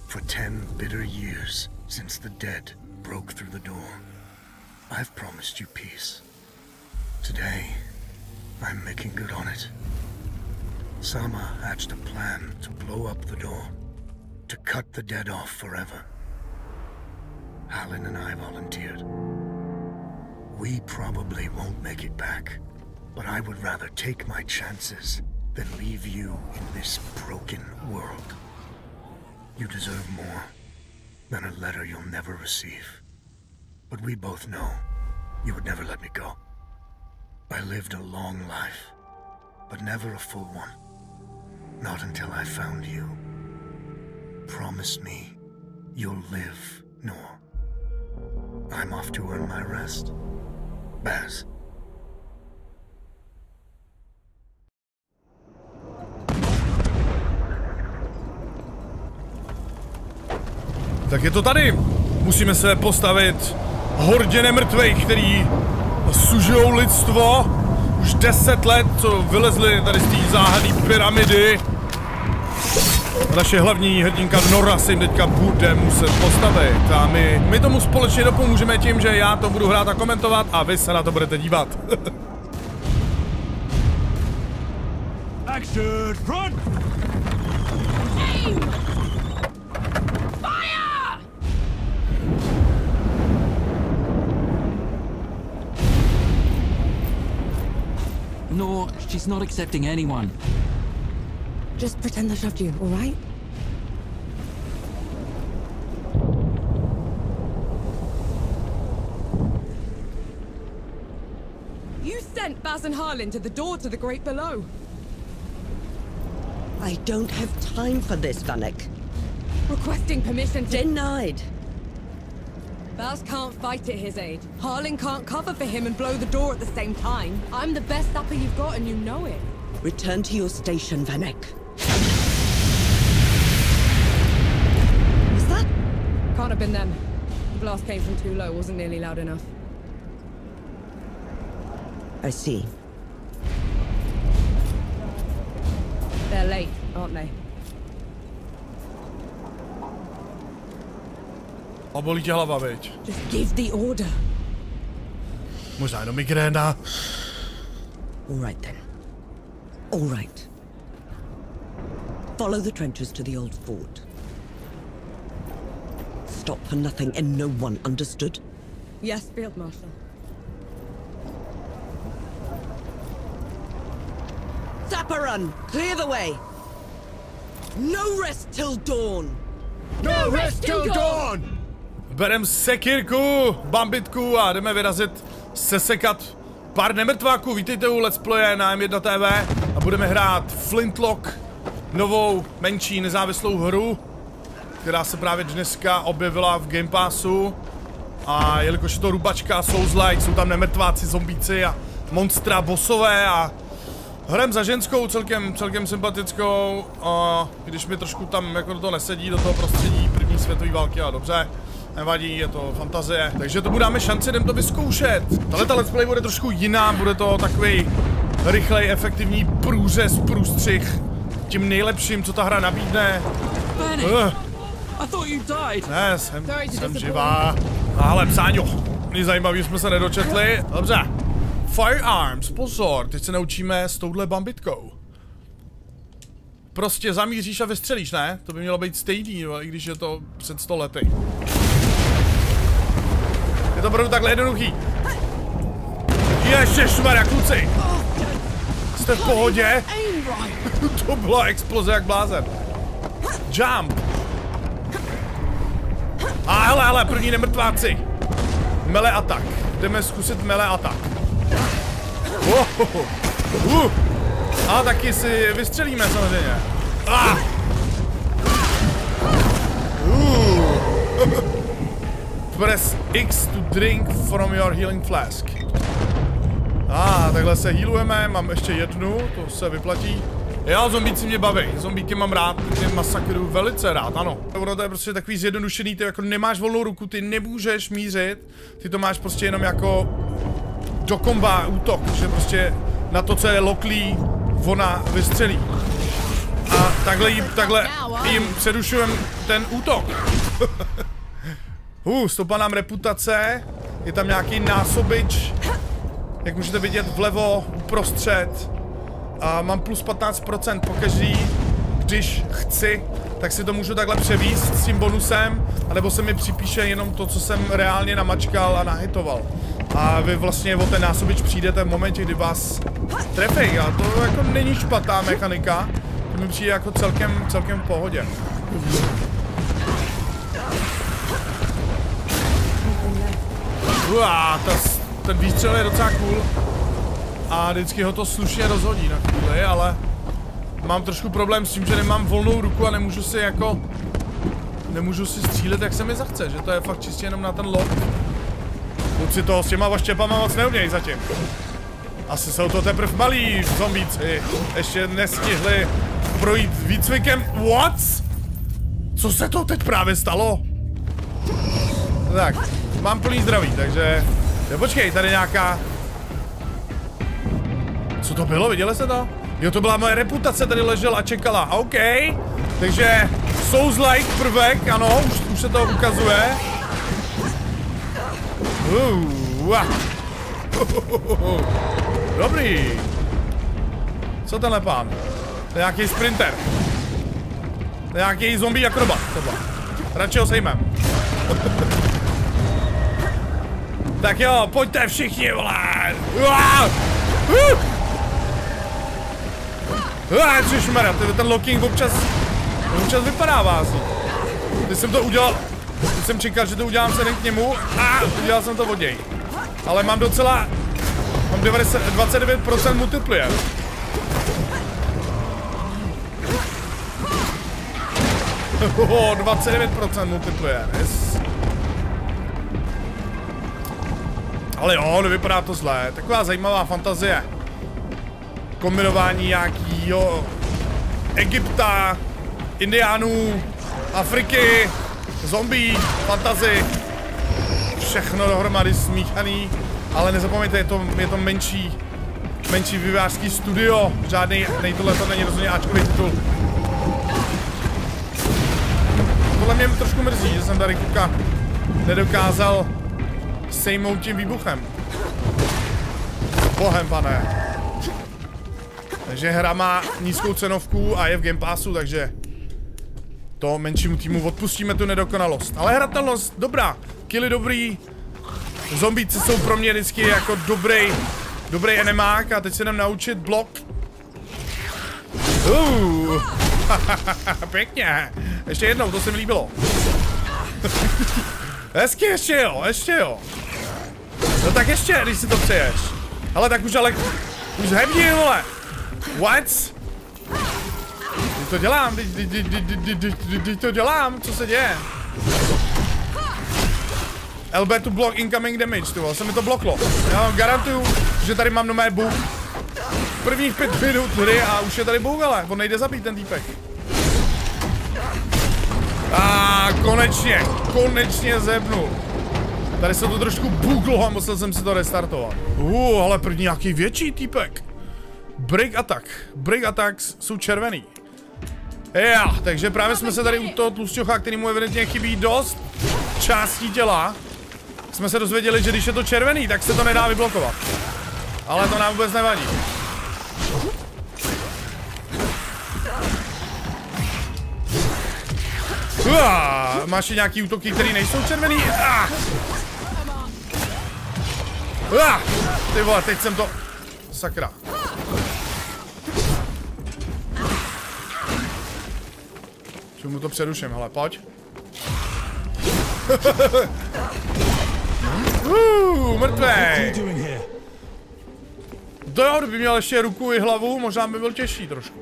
For 10 bitter years since the dead broke through the door, I've promised you peace. Today, I'm making good on it. Sama hatched a plan to blow up the door, to cut the dead off forever. Halin and I volunteered. We probably won't make it back, but I would rather take my chances than leave you in this broken world. You deserve more than a letter you'll never receive. But we both know you would never let me go. I lived a long life, but never a full one. Not until I found you. Promise me you'll live, Noor. I'm off to earn my rest. Baz. Tak je to tady. Musíme se postavit hordě nemrtvejch, který sužujou lidstvo. Už 10 let, co vylezli tady z té záhadné pyramidy. Naše hlavní hrdinka Nora se jim teďka bude muset postavit. A my tomu společně dopomůžeme tím, že já to budu hrát a komentovat a vy se na to budete dívat. Action, run! Aim! Fire! No, she's not accepting anyone. Just pretend I shoved you, all right? You sent Baz and Harlin to the door to the Great Below. I don't have time for this, Vanek. Requesting permission to... Denied. Baz can't fight at his age. Harlin can't cover for him and blow the door at the same time. I'm the best upper you've got and you know it. Return to your station, Vanek. Was that? Can't have been them. The blast came from too low, wasn't nearly loud enough. I see. They're late, aren't they? A bolí tě hlava, viď? Just give the order. Možná jenom migréna. All right then. All right. Follow the trenches to the old fort. Stop for nothing and no one, understood? Yes, Field Marshal. Zaparan, clear the way. No rest till dawn. No rest till dawn! Berem sekírku, bambitku a jdeme vyrazit sesekat pár nemrtváků. Vítejte u Let's Playe na M1 TV a budeme hrát Flintlock, novou, menší, nezávislou hru, která se právě dneska objevila v Game Passu. A jelikož je to rubačka, Souls-like, jsou tam nemrtváci, zombíci a monstra, bossové a hrem za ženskou, celkem sympatickou, a když mi trošku tam jako do toho nesedí, do toho prostředí první světové války, a dobře, nevadí, je to fantazie, takže tomu dáme šanci, jdem to vyzkoušet. Tahleta let's play bude trošku jiná, bude to takový rychlej, efektivní průřez, průstřih tím nejlepším, co ta hra nabídne. I thought you died. Ne, jsem živá. Ale psáňo, nic zajímavý jsme se nedočetli. Dobře. Firearms, pozor, teď se naučíme s touhle bambitkou. Prostě zamíříš a vystřelíš, ne? To by mělo být stejný, i když je to před 100 lety. Je to opravdu takhle jednoduchý. Ježišmarja, kluci! Jste v pohodě? To byla exploze jak blázen. Jump! A hele, první nemrtváci. Melee atak. Jdeme zkusit melee atak. A taky si vystřelíme samozřejmě. Press X to drink from your healing flask. Takhle se healujeme, mám ještě jednu, to se vyplatí. Jo, zombíci mě baví, zombíky mám rád, ty masakruju velice rád, ano. Ono to je prostě takový zjednodušený, ty jako nemáš volnou ruku, ty nemůžeš mířit, ty to máš prostě jenom jako do komba útok, že prostě na to, co je loklý, ona vystřelí. A takhle jim přerušujem ten útok. Stoupá nám reputace. Je tam nějaký násobič. Jak můžete vidět vlevo, uprostřed. A mám plus 15% pokaždý, když chci, tak si to můžu takhle převíst s tím bonusem, anebo se mi připíše jenom to, co jsem reálně namačkal a nahitoval. A vy vlastně o ten násobič přijdete v momentě, kdy vás trefí. A to jako není špatná mechanika. To mi přijde jako celkem v pohodě. Ten výstřel je docela cool. A vždycky ho to slušně rozhodí na chvíli, ale mám trošku problém s tím, že nemám volnou ruku a nemůžu si střílet, jak se mi zachce, že to je fakt čistě jenom na ten lob. Kluci toho s těma vaštěpama moc neumějí zatím. Asi jsou to teprve malí zombíci, ještě nestihli projít výcvikem. What? Co se to teď právě stalo? Tak, mám plný zdraví, takže... Počkej, tady nějaká... Co to bylo? Viděli jste to? Jo, to byla moje reputace, tady ležela a čekala. OK. Takže Souls-like prvek, ano, už se to ukazuje. Dobrý. Co tenhle pán? To je nějaký sprinter. To je nějaký zombie akrobat. Radši ho sejmem. Tak jo, pojďte všichni, vole. Ježišmarja, ten locking občas vypadá vází. Když jsem to udělal, když jsem čekal, že to udělám se k němu a udělal jsem to od něj. Ale mám 29% multiplier. Oh, 29% multiplier, yes. Ale jo, nevypadá to zlé, taková zajímavá fantazie. Kombinování nějakýho Egypta, Indiánů, Afriky, zombie, fantasy. Všechno dohromady smíchaný. Ale nezapomeňte, je to menší vývojářský studio. Žádný, tohle to není rozhodně áčkový titul. Tohle mě trošku mrzí, že jsem tady Kuka nedokázal sejmout tím výbuchem. Bohem, pane. Takže hra má nízkou cenovku a je v Game Passu, takže to menšímu týmu odpustíme tu nedokonalost. Ale hratelnost dobrá, killy dobrý, zombíci jsou pro mě vždycky jako dobrý enemák a teď se jdem naučit blok. Pěkně, ještě jednou, to se mi líbilo. Hezky, ještě jo. No tak ještě, když si to přeješ. Ale tak už hebni, vole. What? Teď to dělám, co se děje? LB to block incoming damage, ty vole, se mi to bloklo. Já vám garantuju, že tady mám nomé bůh. Prvních 5 minut hry a už je tady bůh, ale on nejde zabít ten týpek. A konečně zebnul. Tady se to trošku buglo a musel jsem si to restartovat. Ale první nějaký větší týpek. Break attacks jsou červený. Takže právě jsme se tady u toho tlusťocha, který mu evidentně chybí dost částí těla, jsme se dozvěděli, že když je to červený, tak se to nedá vyblokovat. Ale to nám vůbec nevadí. Máš i nějaký útoky, které nejsou červený? Ty vole, teď jsem to... Sakra. Čemu to přeruším, hele, pojď. Mrtvej. To jo, kdyby měl ještě ruku i hlavu, možná by byl těžší trošku.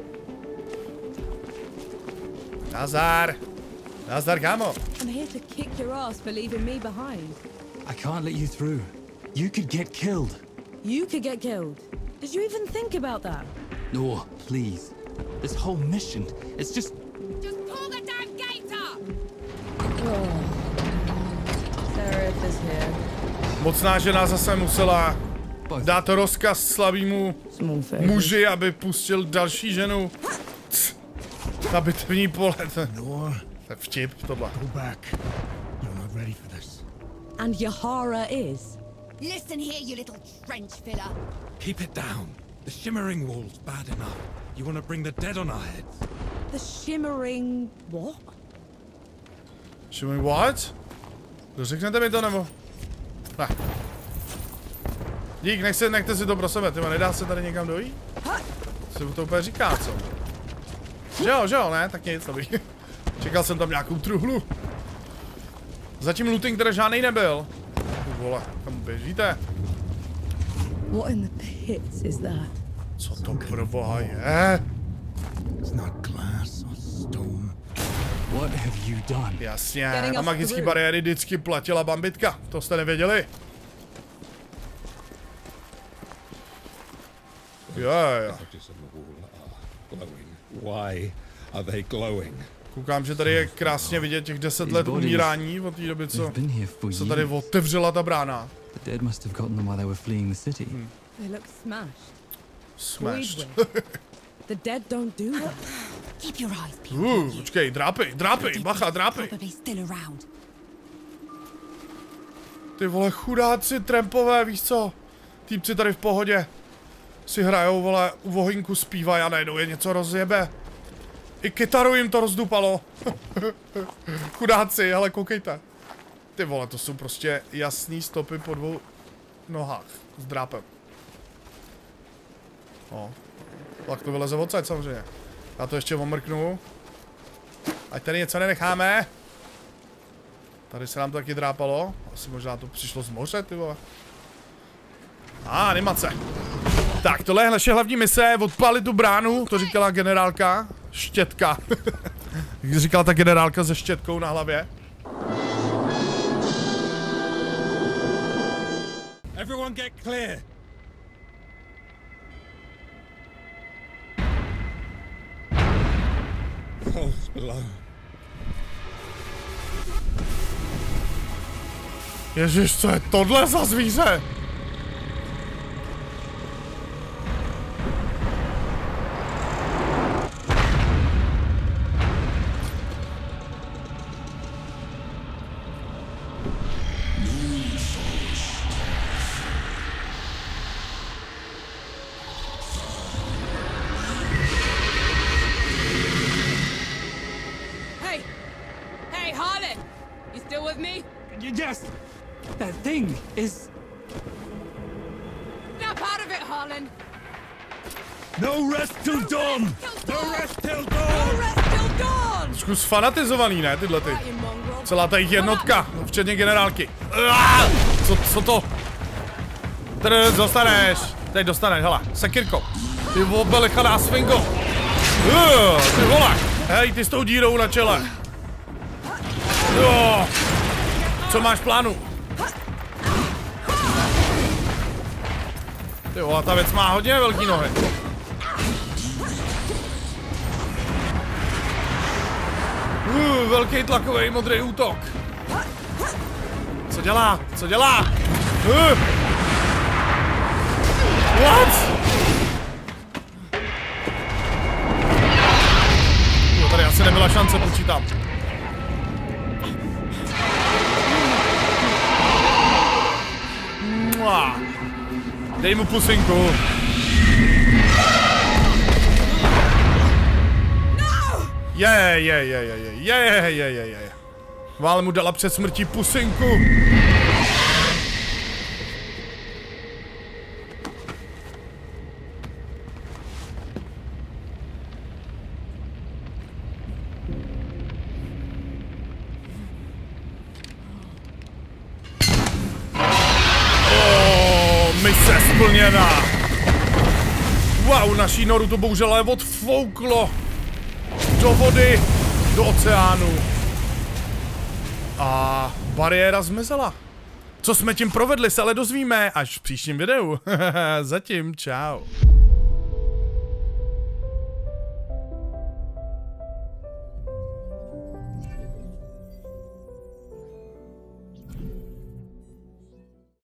Nazdar, kámo. I'm here to kick your ass for leaving me behind. I can't let you through. You could get killed. You could get killed. Did you even think about that? No, please. This whole mission, it's just... Just pull the damn gate up! Oh. Seraph is here. Mocná žena zase musela dát rozkaz slabýmu muži, aby pustil další ženu. Ta bitvní pole, Nor, to je vtip tohle. go back. You're not ready for this. And Yahara is. Listen here, you little trench filler. Keep it down. The shimmering wall's bad enough. You want to bring the dead on our heads? The shimmering what? Shimmering what? Řeknete mi to nebo? Ne. Dík, nechte si to pro sebe, tyma, nedá se tady někam dojít? Co to úplně říká, co? Že jo, ne? Tak nic, dobrý. Čekal jsem tam nějakou truhlu. Zatím looting tady žádnej nebyl. Vole, kam běžíte? What in the pits is that? Co to pro boha je? It's not glass or stone. What have you done? Jasně, Getting na us magické through. bariéry vždycky platila Bambitka. To jste nevěděli? Jo. Touches on the wall are glowing. Why are they glowing? Koukám, že tady je krásně vidět těch 10 let umírání od té doby, co They've been here for se tady years. otevřela ta brána. The dead must have gotten them while they were fleeing the city. They look smashed. Smashed. Toyed with. The dead don't do that. Keep your eyes peeled. Počkej, drápej, bacha, drápej. Probably still around. Ty vole, chudáci trampové, víš co? Týpci tady v pohodě si hrajou, vole, u vohynku zpívají a najednou je něco rozjebe. I kytaru jim to rozdupalo. Chudáci, ale koukejte. Ty vole, to jsou prostě jasný stopy po 2 nohách s drápem. O, tak to vyleze odsaď samozřejmě. Já to ještě omrknu. Ať tady něco nenecháme. Tady se nám to taky drápalo. Asi možná to přišlo z moře, ty vole. Animace. Tak, tohle je naše hlavní mise, odpálit tu bránu, to říkala generálka. Štětka. Jak říkala ta generálka se štětkou na hlavě. Everyone get clear. Falls below. Ježiš, co je tohle za zvíře? Hey, Harlan! You still with me? Yes! That thing is... Snap out of it, Harlan! No rest till dawn! No rest till No dawn! rest till dawn! Trošku sfanatizovaný, ne, tyhle ty. Right, you mongrel. Celá ta jejich jednotka, včetně generálky. Co to? Tady dostaneš. Teď dostaneš, hele, sekirko. Ty obelichaná svingo. Ty vole. Hej, ty s tou dírou na čele. Jo. Co máš v plánu? Ty vole, ta věc má hodně velký nohy. Velký tlakový modrý útok. Co dělá? Co dělá? What? No, tady asi nebyla šance, počítám. Mua. Dej mu pusinku. Je. Vále mu dala před smrtí pusinku. Mise splněná. Wow, naší noru to bohužel ale odfouklo. Do vody, do oceánu. A bariéra zmizela. Co jsme tím provedli, se ale dozvíme až v příštím videu. Zatím, čau.